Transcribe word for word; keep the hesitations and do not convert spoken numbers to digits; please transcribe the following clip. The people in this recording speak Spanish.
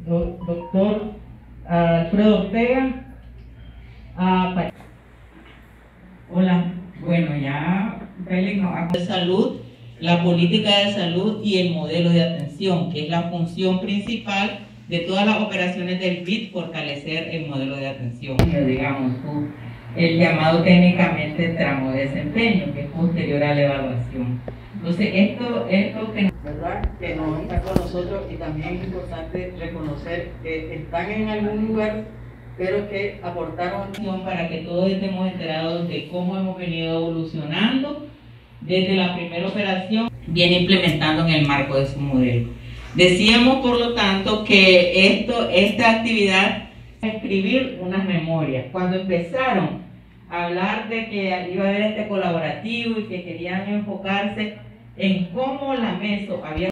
doctor Alfredo Ortega. Uh, Hola, bueno, ya Félix nos ha... de salud, la política de salud y el modelo de atención, que es la función principal de todas las operaciones del B I D, fortalecer el modelo de atención. Digamos, el llamado técnicamente tramo de desempeño, que es posterior a la evaluación. Entonces, esto, esto que... ¿verdad? Que no está con nosotros, y también es importante reconocer que están en algún lugar, pero que aportaron para que todos estemos enterados de cómo hemos venido evolucionando desde la primera operación, viene implementando en el marco de su modelo. Decíamos, por lo tanto, que esto, esta actividad es escribir unas memorias. Cuando empezaron a hablar de que iba a haber este colaborativo y que querían enfocarse en cómo la MESO había